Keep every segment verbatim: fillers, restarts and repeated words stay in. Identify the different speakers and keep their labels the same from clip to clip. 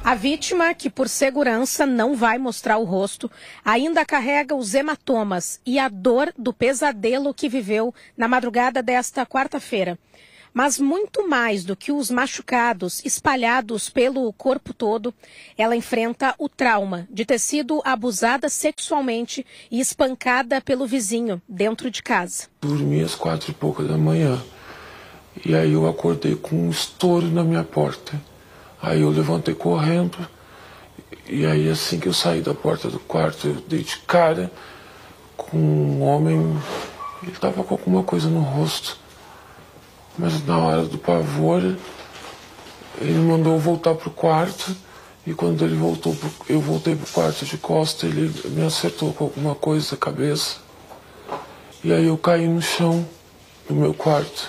Speaker 1: A vítima, que por segurança não vai mostrar o rosto, ainda carrega os hematomas e a dor do pesadelo que viveu na madrugada desta quarta-feira. Mas muito mais do que os machucados espalhados pelo corpo todo, ela enfrenta o trauma de ter sido abusada sexualmente e espancada pelo vizinho dentro de casa.
Speaker 2: Dormi às quatro e pouca da manhã e aí eu acordei com um estouro na minha porta. Aí eu levantei correndo e aí assim que eu saí da porta do quarto eu dei de cara com um homem, ele estava com alguma coisa no rosto. Mas na hora do pavor, ele mandou eu voltar pro quarto. E quando ele voltou, pro, eu voltei pro quarto de costa, ele me acertou com alguma coisa na cabeça. E aí eu caí no chão do meu quarto.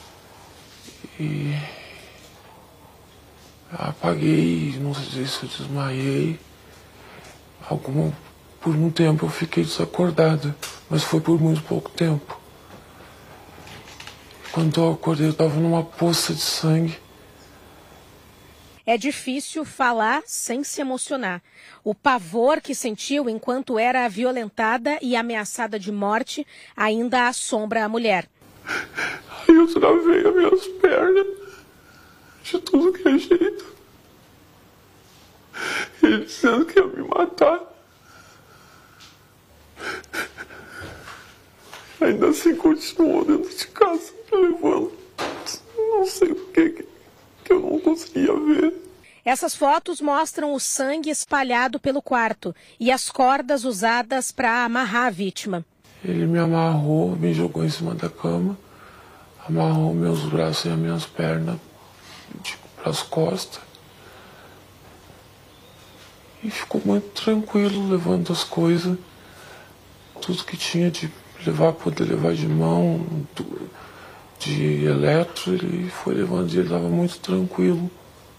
Speaker 2: E apaguei, não sei se eu desmaiei. Alguma, por um tempo eu fiquei desacordada, mas foi por muito pouco tempo. Quando eu acordei, eu estava numa poça de sangue.
Speaker 1: É difícil falar sem se emocionar. O pavor que sentiu enquanto era violentada e ameaçada de morte ainda assombra a mulher.
Speaker 2: Aí eu travei as minhas pernas de tudo que é jeito. Ele dizendo que ia me matar. Ainda assim continuou dentro de casa, levando. Não sei por que, que eu não conseguia ver.
Speaker 1: Essas fotos mostram o sangue espalhado pelo quarto e as cordas usadas para amarrar a vítima.
Speaker 2: Ele me amarrou, me jogou em cima da cama, amarrou meus braços e as minhas pernas para as costas. E ficou muito tranquilo, levando as coisas, tudo que tinha de levar, poder levar de mão, de eletro, ele foi levando e ele estava muito tranquilo.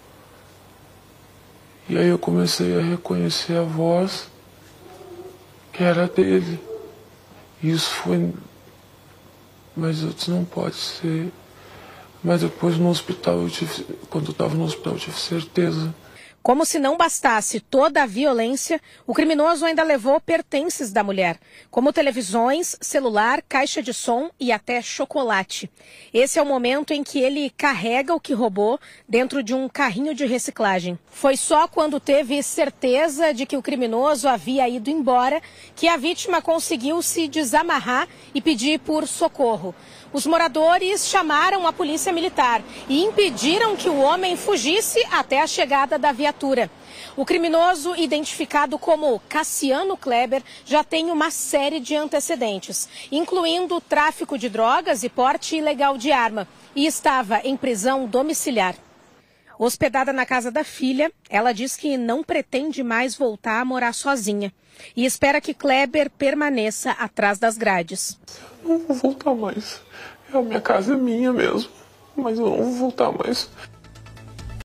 Speaker 2: E aí eu comecei a reconhecer a voz que era dele. E isso foi... Mas eu disse, não pode ser. Mas depois no hospital, eu tive... quando eu estava no hospital, eu tive certeza.
Speaker 1: Como se não bastasse toda a violência, o criminoso ainda levou pertences da mulher, como televisões, celular, caixa de som e até chocolate. Esse é o momento em que ele carrega o que roubou dentro de um carrinho de reciclagem. Foi só quando teve certeza de que o criminoso havia ido embora que a vítima conseguiu se desamarrar e pedir por socorro. Os moradores chamaram a polícia militar e impediram que o homem fugisse até a chegada da viatura. O criminoso, identificado como Cassiano Kleber, já tem uma série de antecedentes, incluindo tráfico de drogas e porte ilegal de arma, e estava em prisão domiciliar. Hospedada na casa da filha, ela diz que não pretende mais voltar a morar sozinha e espera que Kleber permaneça atrás das grades.
Speaker 2: Eu não vou voltar mais. A minha casa é minha mesmo, mas eu não vou voltar mais.